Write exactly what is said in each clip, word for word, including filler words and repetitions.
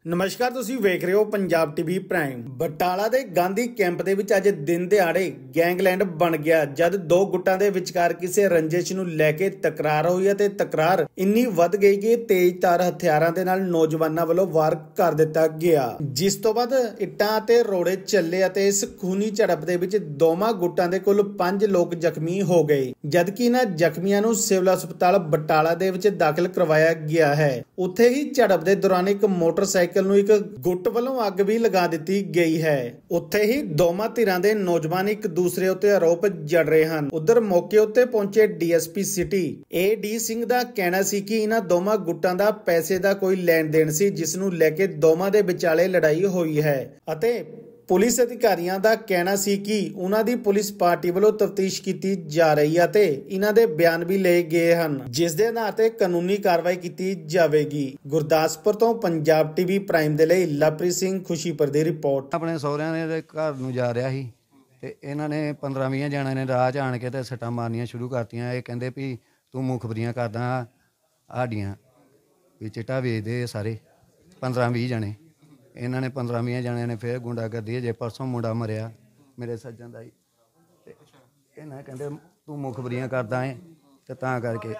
नमस्कार, तुसीं वेख रहे हो पंजाब टीवी प्राइम। बटाला दे गांधी कैंप दे विच अज दिन दिहाड़े गैंगलैंड बन गया जद दो गुटां दे विचकार किसी रंजिश नूं लैके तकरार हुई ते तकरार इन्नी वध गई कि तेज धार हथियारां दे नाल नौजवानां वल्लों वार कर दिता गया, जिस तो बाद इट्टां ते रोड़े चले अते इस खूनी झड़प दे विच दोवां गुटां दे कुल पंज लोग जख्मी हो गए, जबकि इन्हां जख्मियां नूं सिविल हस्पताल बटाला दे विच दाखिल करवाया गया है। उत्थे ही झड़प दे दौरान एक मोटरसाइकिल एक गुट वालों अग भी लगा दी गई है। उत्थे ही दोवां धिरां दे नौजवान एक दूसरे उत्ते आरोप जड़ रहे हैं। उधर मौके उत्ते पहुंचे DSP city A D Singh दा कहना सी कि इन्हां दोवां गुटां दा पैसे दा कोई लेन देन सी, जिस नूं लैके दोवां दे विचाले लड़ाई हुई है अते पुलिस अधिकारियों का कहना सी कि उन्हां दी पुलिस पार्टी वालों तफ्तीश की जा रही है ते इन्हां दे बयान भी ले गए हैं, जिस दे आधार ते कानूनी कार्रवाई की जाएगी। गुरदासपुर तो पंजाब टीवी प्राइम दे लई लवप्रीत सिंह खुशीपुर दी रिपोर्ट। अपने सहुरिਆਂ ਦੇ ਘਰ ਨੂੰ ਜਾ ਰਿਹਾ ਸੀ ਤੇ ਇਹਨਾਂ ਨੇ पंद्रह बीस ਜਣਿਆਂ ਨੇ ਰਾਹ 'ਚ ਆਣ ਕੇ ਤੇ ਸੱਟਾਂ ਮਾਰਨੀਆਂ ਸ਼ੁਰੂ ਕਰਤੀਆਂ। ਇਹ ਕਹਿੰਦੇ ਵੀ ਤੂੰ ਮੁਖਬਰੀਆਂ ਕਰਦਾ ਸਾਡੀਆਂ ਵੀ ਚਿੱਟਾ ਵੇਚਦੇ ਸਾਰੇ पंद्रह बीस ਜਣੇ। ਇਹਨਾਂ ਨੇ पंद्रह बीस ਜਣਿਆਂ ਨੇ ਫਿਰ ਗੁੰਡਾਗਰਦੀ ਜੇ परसों मुंडा मरिया मेरे सज्जन का ही ਇਹਨਾਂ ਕਹਿੰਦੇ ਤੂੰ ਮੁਖਬਰੀਆਂ ਕਰਦਾ ਹੈ ਤੇ ਤਾਂ ਕਰਕੇ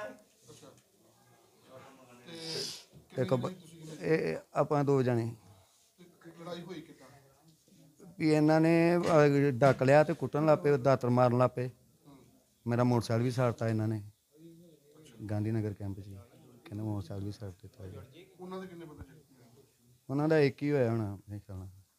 ਇਹ ਆਪਾਂ ਦੋ ਜਣੇ भी इन्होंने डक लिया तो कुटन लग पे, दातर मारन लग पे। मेरा मोटरसाइकिल भी साड़ता इन्होंने गांधी नगर कैंप च, कहते मोटरसाइकिल भी साड़ दिता। उन्होंने एक ही होया होना मेरे ख्याल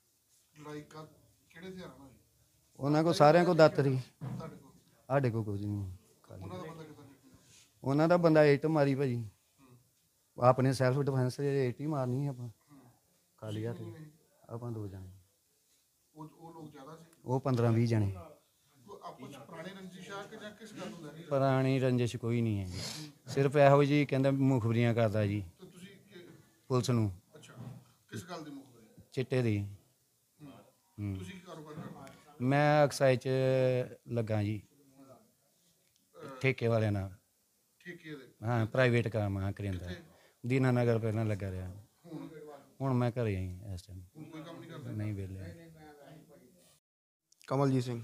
नाल। उन्होंने को सारे को दातर ही, साढ़े को कुछ नहीं। उन्होंने दा बंदा इट मारी भाजी, अपने सैल्फ डिफेंस इट ही मारनी है। आप खाली हाथ आप दो जने, वो पंद्रह बीस जने। पुरानी रंजिश कोई नहीं है जी, सिर्फ यहो जी कहते मुखबरियां करता जी पुलिस नूं चिट्टे दी। मैं अक्साई च लगा जी ठेके वाले नाल, हाँ प्राइवेट काम हाँ करिंदा। दीना नगर पहला लगा रहा, हुण मैं घरे आई इस टाइम नहीं वेले। कमलजीत सिंह।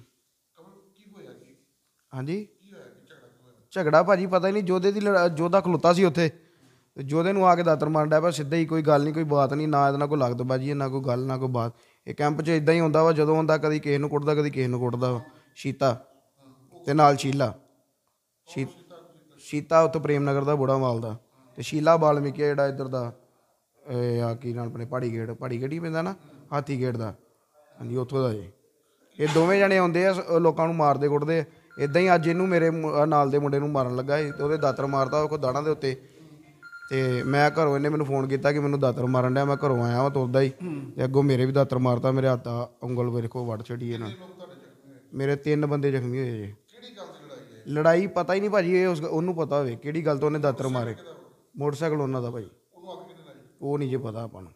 हाँ जी, झगड़ा भाजी पता ही नहीं। जोधे की जोधा खलोता सी उत्थे, जोधे नूं आके दातर मारन डਿਆ ਪਿਆ सिद्धा ही। कोई गल नहीं, कोई बात नहीं, ना इहदे नाल कोई लगदबाजी है, ना कोई गल ना कोई बात। ये कैंप च इदां ही हुंदा वा, जदों हुंदा कदी किसे नूं कुੱਟਦਾ कदी किसे नूं कुੱਟਦਾ वा। शीता ते नाल शीला, शी शीता उत्थे प्रेम नगर दा बुढ़ा माल दा, ते शीला वाल्मीकि जिहड़ा इधर दा आ की नाल अपने पहाड़ी गेट, पहाड़ी गेट ही पैंदा ना, हाथी गेट दा। हाँ जी, उत्थों दा जी। ये दोवें जने आउंदे आ लोकां नूं मारदे कुੱਟਦੇ। इदां ही अज इहनूं मेरे नाल दे मुंडे नूं मारन लगा ते ओहदे दातर मारता ओह दाड़ां दे उत्ते। ते मैं घरों इन्हें मैनूं फोन किया कि मैनूं दातर मारन डਿਆ। मैं घरों आया वां तुरदा ही ते अगों मेरे भी दातर मारता, मेरे हत्थ उंगल मेरे को वड़ छड़ी इन्हां। मेरे तीन बंदे जख्मी होए जी। लड़ाई पता ही नहीं भाजी, ये उस ओनूं पता होवे किहड़ी गल तो उन्हें दातर मारे। मोटरसाइकिल उन्हां दा भाई वो नहीं जे पता आपां नूं।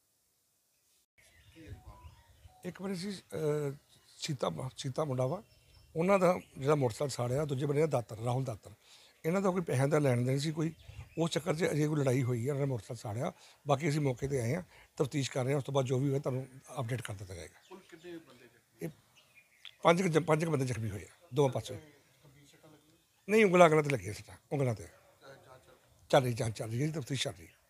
एक बार असीं सीता सीता मुंडा वा, उन्हों का जो मोटरसाइकिल साड़िया, दूजे बंदे दातर राहुल दातर। इन्हों का कोई पैसों का लैन देन सी कोई, उस चक्कर से अजे कोई लड़ाई हुई है, उन्होंने मोटरसाइकिल साड़िया। बाकी असीं मौके पर आए हैं, तफ्तीश कर रहे हैं, उस तो बाद जो भी होगा तुहानूं अपडेट कर दिता जाएगा। पांच पांच बंदे जख्मी हुए दो पासों। नहीं उंगलों अगलों तो लगी सटा, उंगलों तो चल रही जांच चल रही है, तफ्तीश चल रही है।